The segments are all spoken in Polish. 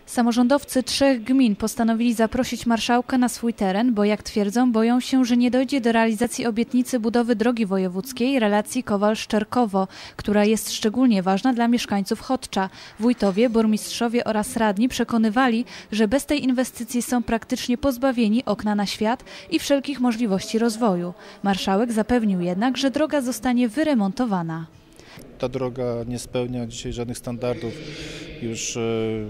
Samorządowcy 3 gmin postanowili zaprosić marszałka na swój teren, bo jak twierdzą, boją się, że nie dojdzie do realizacji obietnicy budowy drogi wojewódzkiej relacji Kowal-Szczerkowo, która jest szczególnie ważna dla mieszkańców Chodcza. Wójtowie, burmistrzowie oraz radni przekonywali, że bez tej inwestycji są praktycznie pozbawieni okna na świat i wszelkich możliwości rozwoju. Marszałek zapewnił jednak, że droga zostanie wyremontowana. Ta droga nie spełnia dzisiaj żadnych standardów już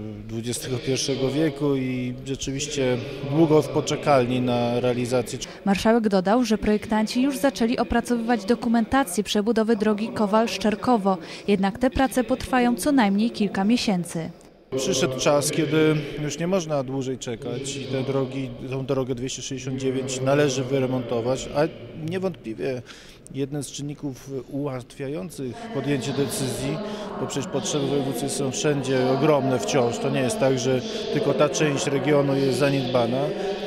XXI wieku i rzeczywiście długo w poczekalni na realizację. Marszałek dodał, że projektanci już zaczęli opracowywać dokumentację przebudowy drogi Kowal-Szczerkowo, jednak te prace potrwają co najmniej kilka miesięcy. Przyszedł czas, kiedy już nie można dłużej czekać i tą drogę 269 należy wyremontować, a niewątpliwie jeden z czynników ułatwiających podjęcie decyzji, bo przecież potrzeby wojewódzkie są wszędzie ogromne wciąż. To nie jest tak, że tylko ta część regionu jest zaniedbana.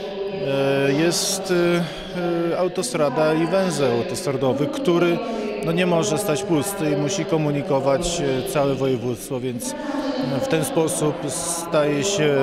Jest autostrada i węzeł autostradowy, który nie może stać pusty i musi komunikować całe województwo, więc w ten sposób staje się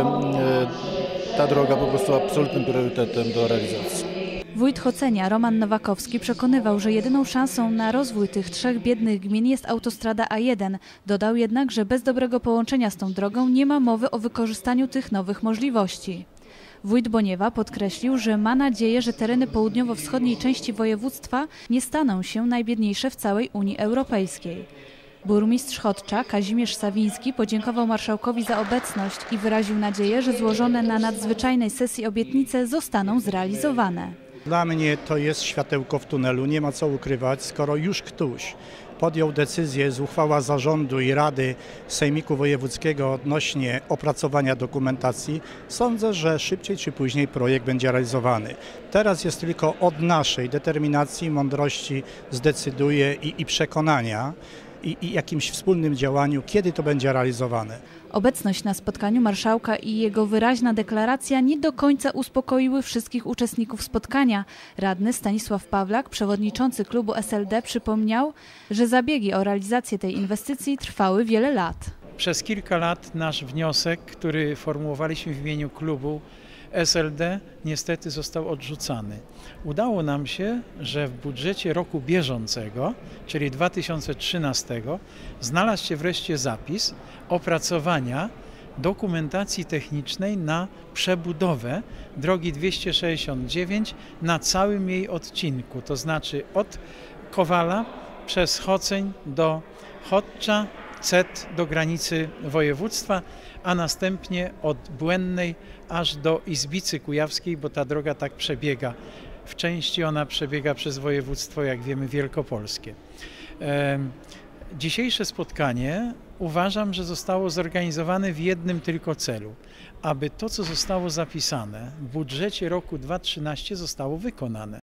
ta droga po prostu absolutnym priorytetem do realizacji. Wójt Chodzenia Roman Nowakowski przekonywał, że jedyną szansą na rozwój tych 3 biednych gmin jest autostrada A1. Dodał jednak, że bez dobrego połączenia z tą drogą nie ma mowy o wykorzystaniu tych nowych możliwości. Wójt Boniewa podkreślił, że ma nadzieję, że tereny południowo-wschodniej części województwa nie staną się najbiedniejsze w całej Unii Europejskiej. Burmistrz Chodcza Kazimierz Sawiński podziękował marszałkowi za obecność i wyraził nadzieję, że złożone na nadzwyczajnej sesji obietnice zostaną zrealizowane. Dla mnie to jest światełko w tunelu, nie ma co ukrywać, skoro już ktoś podjął decyzję z uchwała zarządu i Rady Sejmiku Wojewódzkiego odnośnie opracowania dokumentacji, sądzę, że szybciej czy później projekt będzie realizowany. Teraz jest tylko od naszej determinacji, mądrości zdecyduje i przekonania i jakimś wspólnym działaniu, kiedy to będzie realizowane. Obecność na spotkaniu marszałka i jego wyraźna deklaracja nie do końca uspokoiły wszystkich uczestników spotkania. Radny Stanisław Pawlak, przewodniczący klubu SLD, przypomniał, że zabiegi o realizację tej inwestycji trwały wiele lat. Przez kilka lat nasz wniosek, który formułowaliśmy w imieniu klubu SLD, niestety został odrzucany. Udało nam się, że w budżecie roku bieżącego, czyli 2013, znalazł się wreszcie zapis opracowania dokumentacji technicznej na przebudowę drogi 269 na całym jej odcinku, to znaczy od Kowala przez Chodzeń do Chodcza, Cet do granicy województwa, a następnie od Błęnnej aż do Izbicy Kujawskiej, bo ta droga tak przebiega. W części ona przebiega przez województwo, jak wiemy, wielkopolskie. Dzisiejsze spotkanie uważam, że zostało zorganizowane w jednym tylko celu, aby to, co zostało zapisane w budżecie roku 2013 zostało wykonane.